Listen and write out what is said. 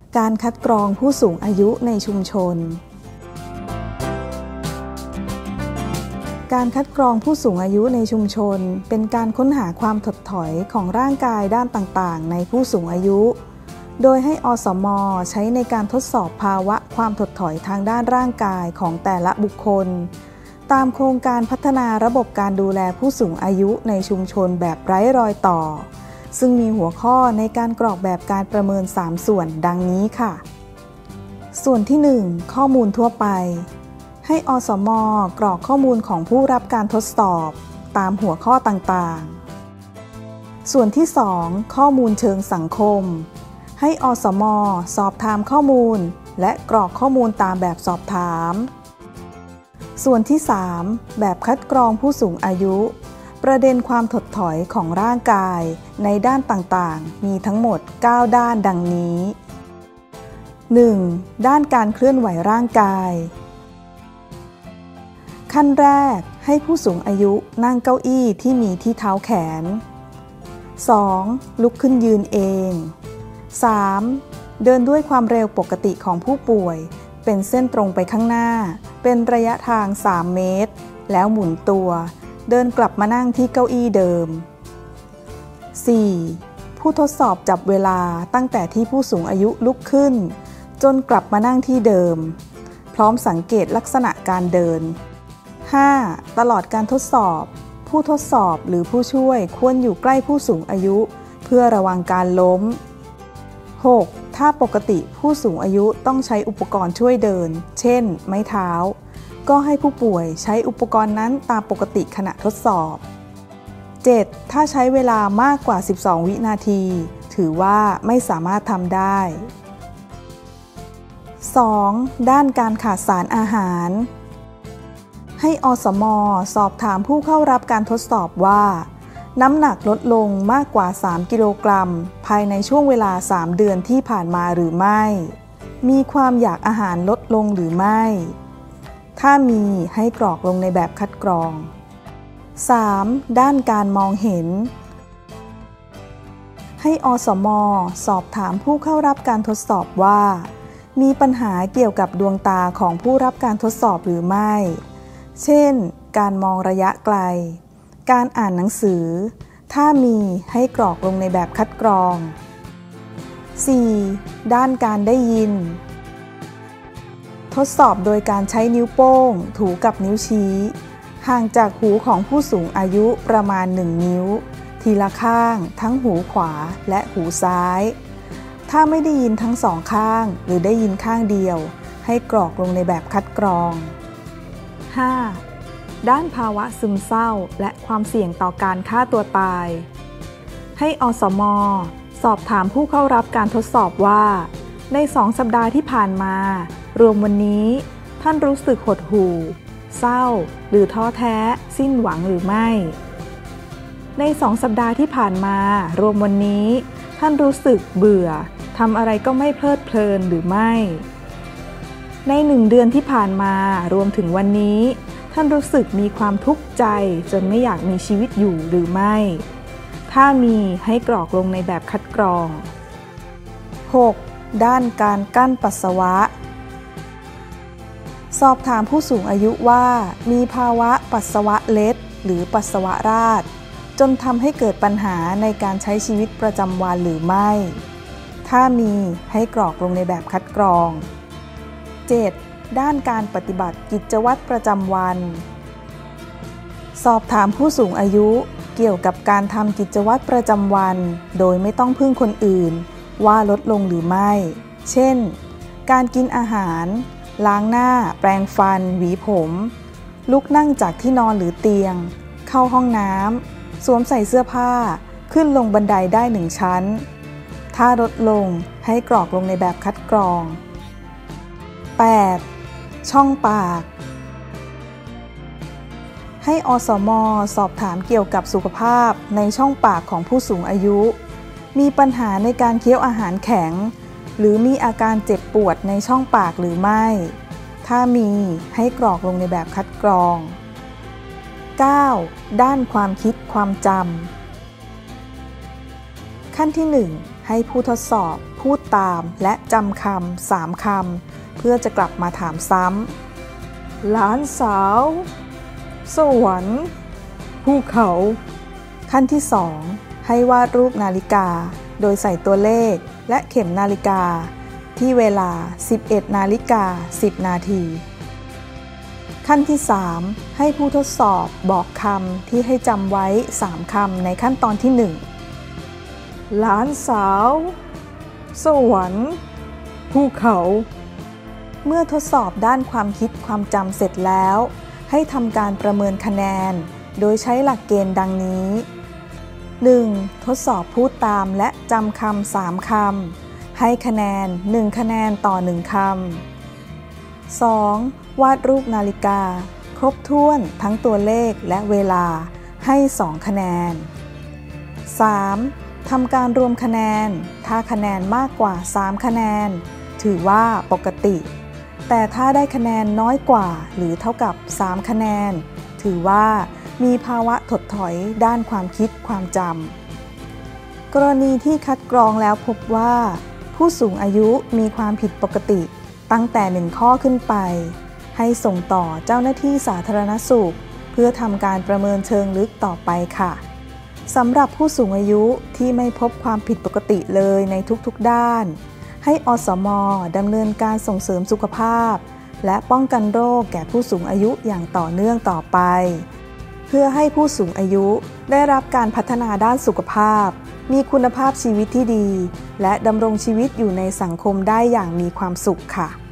การคัดกรองผู้สูงอายุในชุมชนการคัดกรองผู้สูงอายุในชุมชนเป็นการค้นหาความถดถอยของร่างกายด้านต่างๆในผู้สูงอายุโดยให้อสม.ใช้ในการทดสอบภาวะความถดถอยทางด้านร่างกายของแต่ละบุคคลตามโครงการพัฒนาระบบการดูแลผู้สูงอายุในชุมชนแบบไร้รอยต่อซึ่งมีหัวข้อในการกรอกแบบการประเมิน3ส่วนดังนี้ค่ะส่วนที่ 1 ข้อมูลทั่วไปให้อสม.กรอกข้อมูลของผู้รับการทดสอบตามหัวข้อต่างๆส่วนที่ 2 ข้อมูลเชิงสังคมให้อสม.สอบถามข้อมูลและกรอกข้อมูลตามแบบสอบถามส่วนที่ 3 แบบคัดกรองผู้สูงอายุประเด็นความถดถอยของร่างกายในด้านต่างๆมีทั้งหมด9ด้านดังนี้ 1. ด้านการเคลื่อนไหวร่างกายขั้นแรกให้ผู้สูงอายุนั่งเก้าอี้ที่มีที่เท้าแขน 2. ลุกขึ้นยืนเอง 3. เดินด้วยความเร็วปกติของผู้ป่วยเป็นเส้นตรงไปข้างหน้าเป็นระยะทาง3 เมตรแล้วหมุนตัวเดินกลับมานั่งที่เก้าอี้เดิม 4. ผู้ทดสอบจับเวลาตั้งแต่ที่ผู้สูงอายุลุกขึ้นจนกลับมานั่งที่เดิมพร้อมสังเกตลักษณะการเดิน 5. ตลอดการทดสอบผู้ทดสอบหรือผู้ช่วยควรอยู่ใกล้ผู้สูงอายุเพื่อระวังการล้ม 6. ถ้าปกติผู้สูงอายุต้องใช้อุปกรณ์ช่วยเดินเช่นไม้เท้าก็ให้ผู้ป่วยใช้อุปกรณ์นั้นตามปกติขณะทดสอบ 7. ถ้าใช้เวลามากกว่า12วินาทีถือว่าไม่สามารถทำได้ 2. ด้านการขาดสารอาหารให้อสม.สอบถามผู้เข้ารับการทดสอบว่าน้ำหนักลดลงมากกว่า3 กิโลกรัมภายในช่วงเวลา3 เดือนที่ผ่านมาหรือไม่มีความอยากอาหารลดลงหรือไม่ถ้ามีให้กรอกลงในแบบคัดกรอง 3. ด้านการมองเห็นให้อสม.สอบถามผู้เข้ารับการทดสอบว่ามีปัญหาเกี่ยวกับดวงตาของผู้รับการทดสอบหรือไม่เช่นการมองระยะไกลการอ่านหนังสือถ้ามีให้กรอกลงในแบบคัดกรอง 4. ด้านการได้ยินทดสอบโดยการใช้นิ้วโป้งถูกับนิ้วชี้ห่างจากหูของผู้สูงอายุประมาณ1 นิ้วทีละข้างทั้งหูขวาและหูซ้ายถ้าไม่ได้ยินทั้ง2 ข้างหรือได้ยินข้างเดียวให้กรอกลงในแบบคัดกรอง 5. ด้านภาวะซึมเศร้าและความเสี่ยงต่อการฆ่าตัวตายให้อสม.สอบถามผู้เข้ารับการทดสอบว่าใน2 สัปดาห์ที่ผ่านมารวมวันนี้ท่านรู้สึกหดหู่เศร้าหรือท้อแท้สิ้นหวังหรือไม่ใน2 สัปดาห์ที่ผ่านมารวมวันนี้ท่านรู้สึกเบื่อทำอะไรก็ไม่เพลิดเพลินหรือไม่ใน1 เดือนที่ผ่านมารวมถึงวันนี้ท่านรู้สึกมีความทุกข์ใจจนไม่อยากมีชีวิตอยู่หรือไม่ถ้ามีให้กรอกลงในแบบคัดกรอง 6. ด้านการกั้นปัสสาวะสอบถามผู้สูงอายุว่ามีภาวะปัสสาวะเล็ดหรือปัสสาวะราดจนทำให้เกิดปัญหาในการใช้ชีวิตประจำวันหรือไม่ถ้ามีให้กรอกลงในแบบคัดกรอง 7. ด้านการปฏิบัติกิจวัตรประจำวันสอบถามผู้สูงอายุเกี่ยวกับการทำกิจวัตรประจำวันโดยไม่ต้องพึ่งคนอื่นว่าลดลงหรือไม่เช่นการกินอาหารล้างหน้าแปรงฟันหวีผมลุกนั่งจากที่นอนหรือเตียงเข้าห้องน้ำสวมใส่เสื้อผ้าขึ้นลงบันไดได้1 ชั้นถ้าลดลงให้กรอกลงในแบบคัดกรอง 8. ช่องปากให้อสม.สอบถามเกี่ยวกับสุขภาพในช่องปากของผู้สูงอายุมีปัญหาในการเคี้ยวอาหารแข็งหรือมีอาการเจ็บปวดในช่องปากหรือไม่ถ้ามีให้กรอกลงในแบบคัดกรอง 9. ด้านความคิดความจำขั้นที่ 1 ให้ผู้ทดสอบพูดตามและจำคำ3 คำเพื่อจะกลับมาถามซ้ำหลานสาวสวรรค์ภูเขาขั้นที่ 2 ให้วาดรูปนาฬิกาโดยใส่ตัวเลขและเข็มนาฬิกาที่เวลา 11:10 นาทีขั้นที่ 3 ให้ผู้ทดสอบบอกคำที่ให้จำไว้3 คำในขั้นตอนที่ 1หลานสาวสวรรค์ภูเขาเมื่อทดสอบด้านความคิดความจำเสร็จแล้วให้ทำการประเมินคะแนนโดยใช้หลักเกณฑ์ดังนี้ 1. ทดสอบพูดตามและจำคำ3 คำให้คะแนน1 คะแนนต่อ1 คำ 2. วาดรูปนาฬิกาครบถ้วนทั้งตัวเลขและเวลาให้2 คะแนน 3. ทำการรวมคะแนนถ้าคะแนนมากกว่า3 คะแนนถือว่าปกติแต่ถ้าได้คะแนนน้อยกว่าหรือเท่ากับ3 คะแนนถือว่ามีภาวะถดถอยด้านความคิดความจำกรณีที่คัดกรองแล้วพบว่าผู้สูงอายุมีความผิดปกติตั้งแต่1 ข้อขึ้นไปให้ส่งต่อเจ้าหน้าที่สาธารณสุขเพื่อทำการประเมินเชิงลึกต่อไปค่ะสำหรับผู้สูงอายุที่ไม่พบความผิดปกติเลยในทุกๆด้านให้อสม.ดำเนินการส่งเสริมสุขภาพและป้องกันโรคแก่ผู้สูงอายุอย่างต่อเนื่องต่อไปเพื่อให้ผู้สูงอายุได้รับการพัฒนาด้านสุขภาพมีคุณภาพชีวิตที่ดีและดำรงชีวิตอยู่ในสังคมได้อย่างมีความสุขค่ะ